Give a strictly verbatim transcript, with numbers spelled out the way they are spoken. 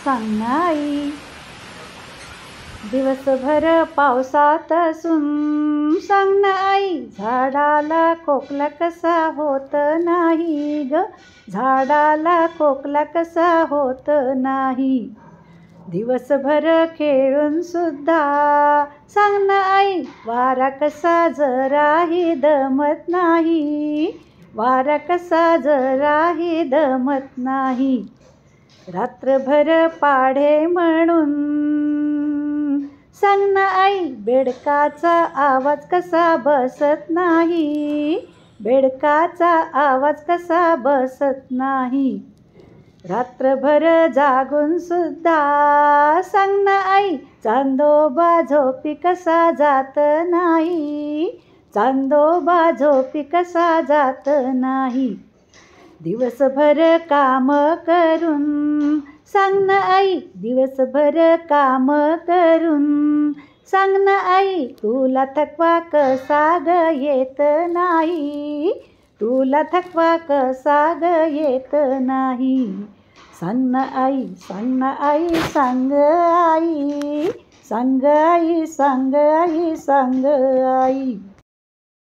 सांग ना आई. दिवसभर पावसात असून सांग ना आई, झाडाला खोकला कसा होत नाही ग, झाडाला खोकला कसा होत नाही. दिवसभर खेळून सुद्धा सांग ना आई, वारा कसा जराही दमत नाही, वारा कसा जराही दमत नाही. रात्रभर पाढे म्हणून सांग ना आई, बेडकाचा आवाज कसा बसत नाही, बेडकाचा आवाज कसा बसत नाही. रात्रभर जागून सुद्धा सांग ना आई, चांदोबा झोपी कसा जात नाही, चांदोबा झोपी कसा जात नाही. दिवसभर काम करून सांग ना आई, दिवसभर काम करून सांग ना आई, तुला थकवा कसा ग येत नाही, तुला थकवा कसा ग येत नाही. सांग ना आई, सांग ना आई, सांग आई, सांग आई, सांग आई, सांग आई.